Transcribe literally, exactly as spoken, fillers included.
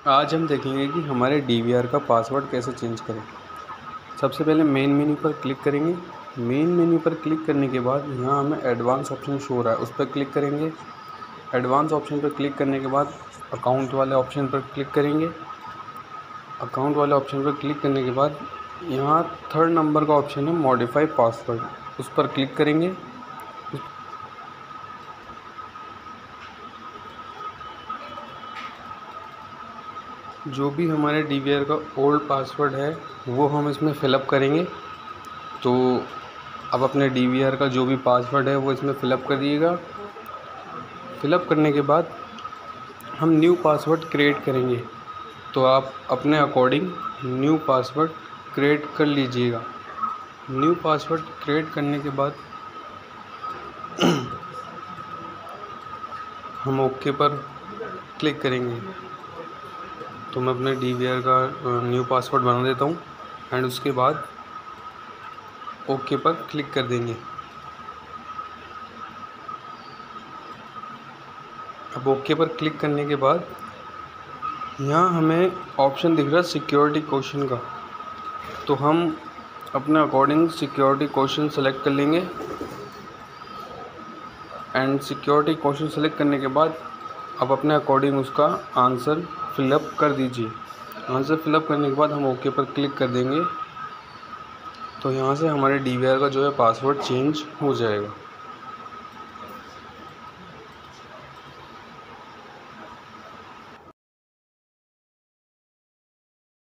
आज हम देखेंगे कि हमारे डी वी आर का पासवर्ड कैसे चेंज करें। सबसे पहले मेन मेन्यू पर क्लिक करेंगे। मेन मेन्यू पर क्लिक करने के बाद यहाँ हमें एडवांस ऑप्शन शो हो रहा है, उस पर क्लिक करेंगे। एडवांस ऑप्शन पर क्लिक करने के बाद अकाउंट वाले ऑप्शन पर क्लिक करेंगे। अकाउंट वाले ऑप्शन पर क्लिक करने के बाद यहाँ थर्ड नंबर का ऑप्शन है मॉडिफाई पासवर्ड, उस पर क्लिक करेंगे। जो भी हमारे डी वी आर का ओल्ड पासवर्ड है वो हम इसमें फ़िलअप करेंगे। तो अब अपने डी वी आर का जो भी पासवर्ड है वो इसमें फ़िलअप कर दिएगा। फ़िलअप करने के बाद हम न्यू पासवर्ड क्रिएट करेंगे। तो आप अपने अकॉर्डिंग न्यू पासवर्ड क्रिएट कर लीजिएगा। न्यू पासवर्ड क्रिएट करने के बाद हम ओके पर क्लिक करेंगे। तो मैं अपने डी वी आर का न्यू पासवर्ड बना देता हूँ एंड उसके बाद ओके पर क्लिक कर देंगे। अब ओके पर क्लिक करने के बाद यहाँ हमें ऑप्शन दिख रहा है सिक्योरिटी क्वेश्चन का, तो हम अपने अकॉर्डिंग सिक्योरिटी क्वेश्चन सेलेक्ट कर लेंगे एंड सिक्योरिटी क्वेश्चन सेलेक्ट करने के बाद अब अपने अकॉर्डिंग उसका आंसर फिलअप कर दीजिए। आंसर फिलअप करने के बाद हम ओके पर क्लिक कर देंगे। तो यहाँ से हमारे डी वी आर का जो है पासवर्ड चेंज हो जाएगा।